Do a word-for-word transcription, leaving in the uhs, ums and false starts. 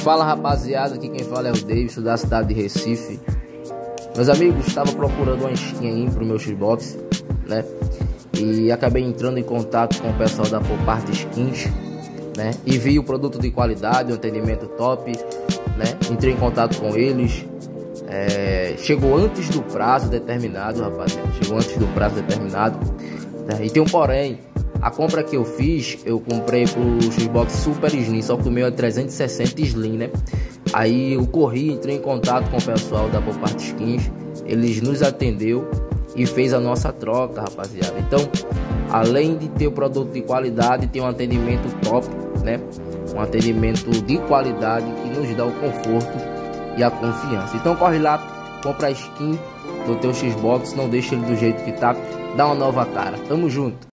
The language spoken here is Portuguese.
Fala rapaziada, aqui quem fala é o Davidson da cidade de Recife. Meus amigos, estava procurando uma skin aí pro meu Xbox, né? E acabei entrando em contato com o pessoal da Popart Skins, né? E vi o produto de qualidade, um atendimento top, né? Entrei em contato com eles. É, chegou antes do prazo determinado, rapaziada. Chegou antes do prazo determinado, né? E tem um porém. A compra que eu fiz, eu comprei pro Xbox Super Slim, só que o meu é trezentos e sessenta Slim, né? Aí eu corri, entrei em contato com o pessoal da Popart Skins, eles nos atendeu e fez a nossa troca, rapaziada. Então, além de ter o produto de qualidade, tem um atendimento top, né? Um atendimento de qualidade que nos dá o conforto e a confiança. Então corre lá, compra a skin do teu Xbox, não deixa ele do jeito que tá, dá uma nova cara. Tamo junto.